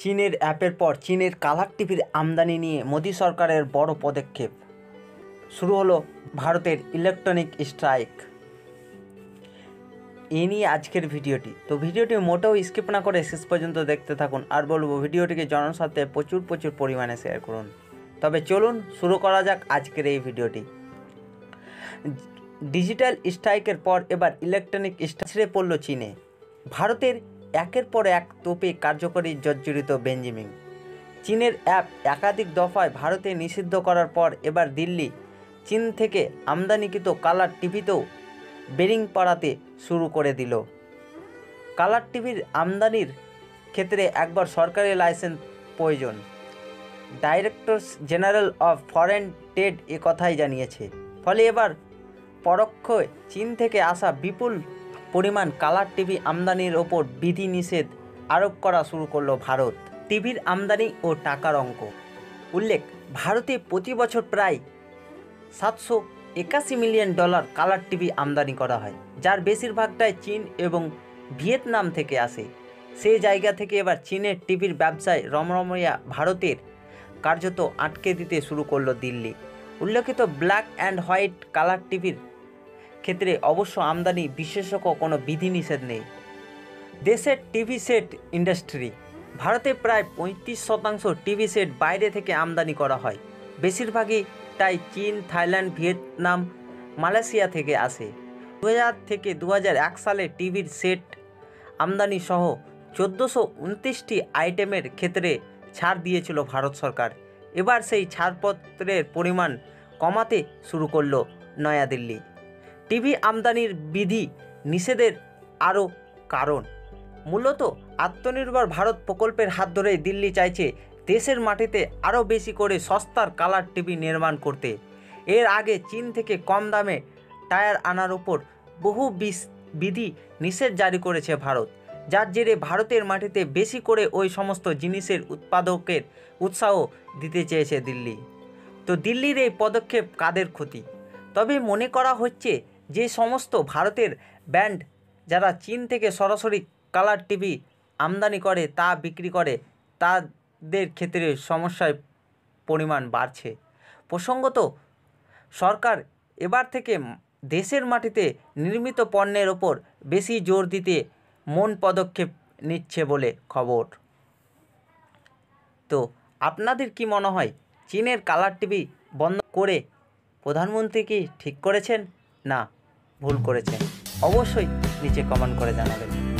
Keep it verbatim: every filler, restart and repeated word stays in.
চীনের অ্যাপের পর চীনের কালার টিভির আমদানি নিয়ে মোদী সরকারের বড় পদক্ষেপ। শুরু হলো ভারতের ইলেকট্রনিক স্ট্রাইক। এই নিয়ে আজকের ভিডিওটি। তো ভিডিওটি মোটেও স্কিপ না করে শেষ পর্যন্ত দেখতে থাকুন, আর বলবো ভিডিওটিকে জনস্বার্থে প্রচুর প্রচুর পরিমাণে শেয়ার করুন। তবে চলুন শুরু করা যাক আজকের এই ভিডিওটি। ডিজিটাল স্ট্রাইকের পর এবার ইলেকট্রনিক স্ট্রাইক ছেড়ে পড়ল চীনে। ভারতের একের পর এক তোপে কার্যকরী জর্জরিত বেঞ্জিমিং। চীনের অ্যাপ একাধিক দফায় ভারতে নিষিদ্ধ করার পর এবার দিল্লি চীন থেকে আমদানিকৃত কালার টিভিতেও বেরিং পাড়াতে শুরু করে দিল। কালার টিভির আমদানির ক্ষেত্রে একবার সরকারি লাইসেন্স প্রয়োজন। Directors general of foreign trade এ কথাই জানিয়েছে। ফলে এবার পরোক্ষে চীন থেকে আসা বিপুল পরিমাণ কালার টিভি আমদানির ওপর বিধিনিষেধ আরোপ করা শুরু করলো ভারত। টিভির আমদানি ও টাকার অঙ্ক উল্লেখ, ভারতে প্রতি বছর প্রায় সাতশো একাশি মিলিয়ন ডলার কালার টিভি আমদানি করা হয়, যার বেশিরভাগটাই চীন এবং ভিয়েতনাম থেকে আসে। সেই জায়গা থেকে এবার চীনের টিভির ব্যবসায় রমরমিয়া ভারতের কার্যত আটকে দিতে শুরু করলো দিল্লি। উল্লেখিত ব্ল্যাক অ্যান্ড হোয়াইট কালার টিভির ক্ষেত্রে অবশ্য আমদানি বিশেষজ্ঞ কোনো বিধিনিষেধ নেই। দেশের টিভি সেট ইন্ডাস্ট্রি ভারতে প্রায় পঁয়ত্রিশ শতাংশ টিভি সেট বাইরে থেকে আমদানি করা হয়। বেশিরভাগই তাই চীন, থাইল্যান্ড, ভিয়েতনাম, মালয়েশিয়া থেকে আসে। দু হাজার থেকে দু হাজার এক সালে টিভির সেট আমদানি সহ চোদ্দোশো উনত্রিশটি আইটেমের ক্ষেত্রে ছাড় দিয়েছিল ভারত সরকার। এবার সেই ছাড়পত্রের পরিমাণ কমাতে শুরু করল নয়াদিল্লি। টিভি আমদানির বিধি নিষেধের আরও কারণ মূলত আত্মনির্ভর ভারত প্রকল্পের হাত ধরেই দিল্লি চাইছে দেশের মাটিতে আরও বেশি করে সস্তার কালার টিভি নির্মাণ করতে। এর আগে চীন থেকে কম দামে টায়ার আনার উপর বহু বিধি নিষেধ জারি করেছে ভারত, যার জেরে ভারতের মাটিতে বেশি করে ওই সমস্ত জিনিসের উৎপাদকের উৎসাহ দিতে চেয়েছে দিল্লি। তো দিল্লির এই পদক্ষেপ কাদের ক্ষতি? তবে মনে করা হচ্ছে যে সমস্ত ভারতের ব্র্যান্ড যারা চীন থেকে সরাসরি কালার টিভি আমদানি করে তা বিক্রি করে, তাদের ক্ষেত্রে সমস্যার পরিমাণ বাড়ছে। প্রসঙ্গত, সরকার এবার থেকে দেশের মাটিতে নির্মিত পণ্যের ওপর বেশি জোর দিতে মন পদক্ষেপ নিচ্ছে বলে খবর। তো আপনাদের কি মনে হয়, চীনের কালার টিভি বন্ধ করে প্রধানমন্ত্রী কি ঠিক করেছেন না ভুল করেছেন? অবশ্যই নিচে কমেন্ট করে জানাবেন।